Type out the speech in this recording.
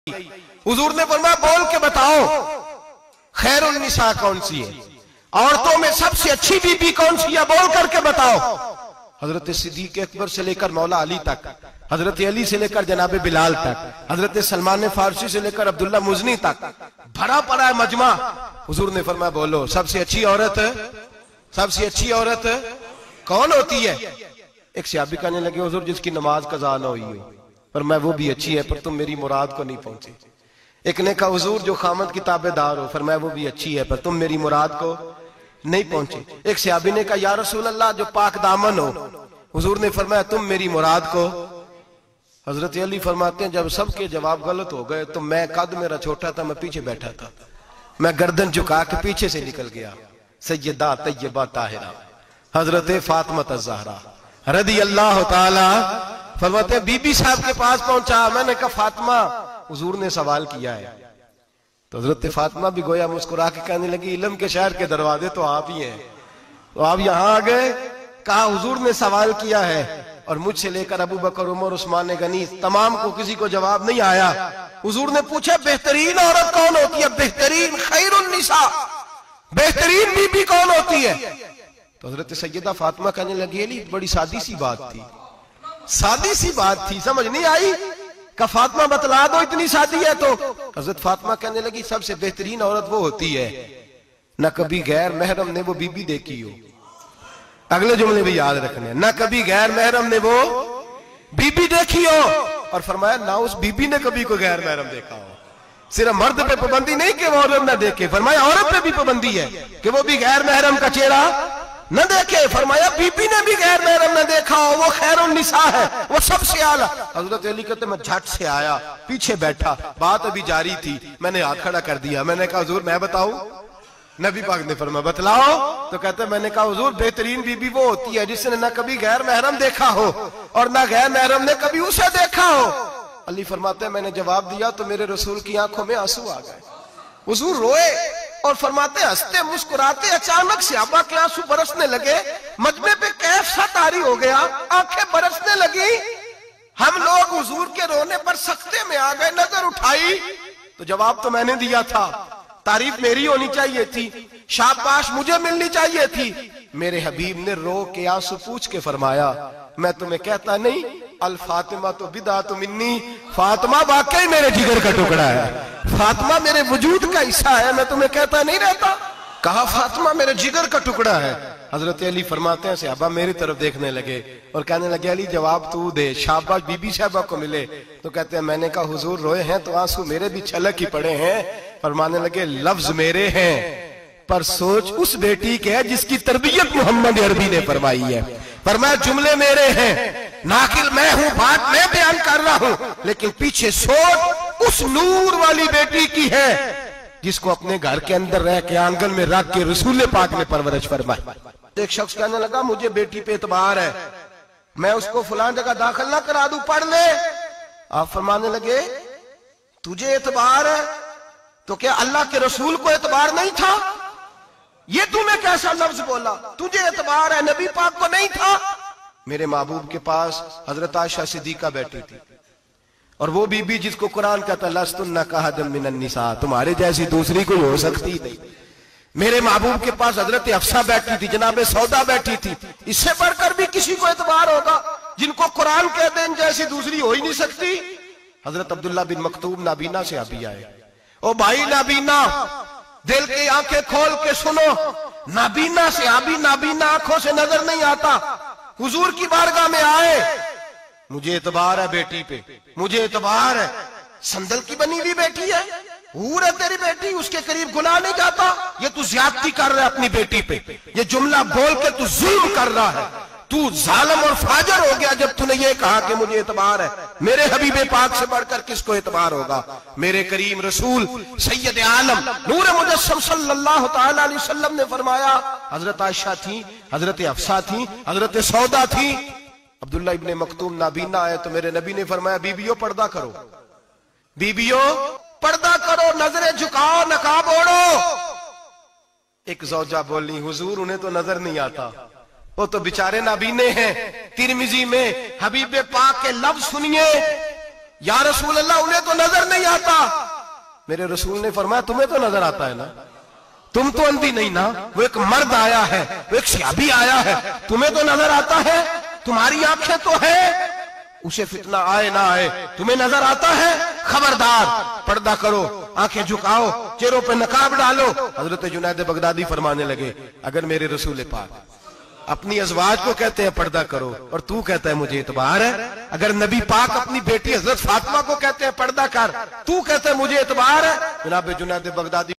हुजूर ने फरमाया बोल के बताओ खैरुन निसा कौन सी है, औरतों में सबसे अच्छी बीबी कौन सी है, बोल करके बताओ। हजरत सिद्दीक अकबर से लेकर मौला अली तक, हजरत अली से लेकर जनाब बिलाल तक, हजरत सलमान फारसी से लेकर अब्दुल्ला मुजनी तक भरा पड़ा है मजमा। हुजूर ने फरमाया बोलो सबसे अच्छी औरत, सबसे अच्छी औरत कौन होती है? एक सहाबी कहने लगे हुजूर जिसकी नमाज कज़ा न हुई हो, पर मैं वो भी अच्छी है पर तुम मेरी मुराद को नहीं पहुंचे। एक ने कहा हुजूर जो खामद की ताबेदार हो, फरमाया वो भी अच्छी है पर तुम मेरी मुराद को नहीं पहुंचे। एक सहाबी ने कहा या रसूल अल्लाह जो पाक दामन हो, हुजूर ने फरमाया तुम मेरी मुराद को। हजरत अली फरमाते हैं जब सबके जवाब गलत हो गए तो मैं, कद मेरा छोटा था, मैं पीछे बैठा था, मैं गर्दन झुका के पीछे से निकल गया। सैयदा तैयबा ताहिरा हजरत फातिमा ज़हरा रदी अल्लाह ताला फरमाते हैं बीबी साहब के पास पहुंचा। मैंने कहा फातिमा हुजूर ने सवाल किया है। तो हजरत फातिमा भी गोया मुस्कुरा के कहने लगी इल्म के शहर के दरवाजे तो आप ही हैं, तो आप यहां आ गए। कहा हुजूर ने सवाल किया है और मुझसे लेकर अबू बकर उमर उस्मान गनी तमाम को किसी को जवाब नहीं आया। हुजूर ने पूछा बेहतरीन औरत कौन होती है, बेहतरीन खैरुन निसा, बेहतरीन बीबी कौन होती है? तो हजरत सैयदा फातिमा कहने लगी अली बड़ी सादी सी बात थी, सादी सी बात थी, समझ नहीं आई। का फातिमा बतला दो इतनी सादी है। तो हजरत फातिमा कहने लगी सबसे बेहतरीन औरत वो होती है न कभी गैर महरम ने वो बीबी देखी हो। अगले जुमले भी याद रखने, न कभी गैर महरम ने वो बीबी देखी हो, और फरमाया ना उस बीबी ने कभी कोई गैर महरम देखा हो। सिर्फ मर्द पे पाबंदी नहीं कि वो औरत न देखे, फरमाया औरत पे भी पाबंदी है कि वो भी गैर महरम का चेहरा न देखे। फरमाया बीबी ने भी गैर महरम न देखा हो, वो खैरुन निसा है, वो सबसे आला। हजरत अली कहते मैं झट से आया, पीछे बैठा, बात अभी जारी थी, मैंने हाथ खड़ा कर दिया। मैंने कहा हुजूर मैं बताऊं? नबी पाक ने फरमाया बतलाओ। तो कहते मैंने कहा हुजूर बेहतरीन बीबी वो होती है जिसने न कभी गैर महरम देखा हो और न गैर महरम ने कभी उसे देखा हो। अली फरमाते मैंने जवाब दिया तो मेरे रसूल की आंखों में आंसू आ गए। हुजूर रोए और फरमाते हंसते मुस्कुराते अचानक सहाबा के आंसू बरसने लगे, मजमे पे कैफ सा तारी हो गया, आंखें बरसने लगी। हम लोग हुजूर के रोने पर सख्ते में आ गए। नजर उठाई तो जवाब तो मैंने दिया था, तारीफ मेरी होनी चाहिए थी, शाबाश मुझे मिलनी चाहिए थी। मेरे हबीब ने रो के आंसू पूछ के फरमाया मैं तुम्हें कहता नहीं अल फातिमा तो बिदात मिन्नी, फातिमा वाकई मेरे जिगर का टुकड़ा है, फातिमा मेरे वजूद का हिस्सा है, मैं तुम्हें कहता नहीं रहता। कहा फातिमा मेरे जिगर का टुकड़ा है। हजरत अली फरमाते हैं सहाबा मेरी तरफ देखने लगे और कहने लगे अली जवाब तू दे, शाबाश बीबी साहबा को मिले। तो कहते हैं मैंने कहा हुजूर रोए हैं तो आंसू मेरे भी छलक ही पड़े हैं। फरमाने लगे लफ्ज मेरे हैं पर सोच उस बेटी के है जिसकी तरबियत मोहम्मद अरबी ने फरमाई है। फरमाया जुमले मेरे हैं, नाकिल मैं हूं, बात मैं बयान कर रहा हूं, लेकिन पीछे सोच उस नूर वाली बेटी की है जिसको अपने घर के अंदर रह के आंगन में रख के रसूल पाक ने परवरिश फरमाई। एक शख्स कहने लगा मुझे बेटी पे एतबार है, मैं उसको फलां जगह दाखिल ना करा दूं, पढ़ ले। आप फरमाने लगे तुझे एतबार है तो क्या अल्लाह के रसूल को एतबार नहीं था? ये तूने कैसा लफ्ज बोला? तुझे एतबार है, नबी पाक को नहीं था? मेरे महबूब के पास हजरत आयशा सिद्दीका बैठी थी और वो बीबी जिसको कुरान कहता लस्तुन्ना कहदम मिनन निसा, तुम्हारे जैसी दूसरी कोई हो सकती नहीं। मेरे महबूब के पास हजरत हफ्सा बैठी थी, जनाबे सौदा बैठी थी, इससे बढ़कर भी किसी को एतबार होगा जिनको कुरान कहते हैं जैसी दूसरी हो ही नहीं सकती। हजरत अब्दुल्ला बिन मक्तूम नाबीना से अभी आए, ओ भाई नाबीना दिल की आंखें खोल के सुनो, नाबीना से अभी नाबीना आंखों से नजर नहीं आता। हुजूर की बारगाह में आए, मुझे एतबार है बेटी पे, मुझे एतबार है, संदल की बनी हुई बेटी है, हूर है तेरी बेटी, उसके करीब गुनाह नहीं जाता, ये तू ज्यादती कर रहा है अपनी बेटी पे, ये जुमला बोल के तू जुल्म कर रहा है, तू जालिम और फाजर हो गया जब तूने ये कहा कि मुझे एतबार है। मेरे हबीबे पाक से बढ़कर किसको एतबार होगा? मेरे करीम रसूल सैयद आलम नूर मुजस्सम सल्लल्लाहु तआला अलैहि वसल्लम ने फरमाया हजरत आयशा थी, हजरत हफ्सा थी, हजरत सौदा थी। अब्दुल्ला इब्ने मक्तूम नाबीना आए तो मेरे नबी ने फरमाया बीबियों पर्दा करो, बीबियों पर्दा करो, नजरें झुकाओ, नकाब ओढ़ो। एक ज़ौजा बोली हुजूर उन्हें तो नजर नहीं आता, वो तो बेचारे नाबीने हैं। तिरमिजी में हबीबे पाक के लफ्ज सुनिए, یا رسول اللہ انہیں تو نظر نہیں آتا. میرے رسول نے فرمایا تمہیں تو نظر آتا ہے نا, تم تو اندھی نہیں نا, وہ ایک مرد آیا ہے, وہ ایک صحابی آیا ہے, تمہیں تو نظر آتا ہے, تمہاری آنکھیں تو ہیں, اسے فتنہ آئے نہ آئے تمہیں نظر آتا ہے, خبردار پردہ کرو, آنکھیں جھکاؤ, چہروں پہ نقاب ڈالو. حضرت جنید بغدادی فرمانے لگے اگر میرے رسول پاک اپنی ازواج کو کہتے ہیں پردہ کرو اور تو کہتا ہے مجھے اعتبار ہے, اگر نبی پاک اپنی بیٹی حضرت فاطمہ کو کہتے ہیں پردہ کر, تو کہتا ہے مجھے اعتبار ہے, جناب جنید بغدادی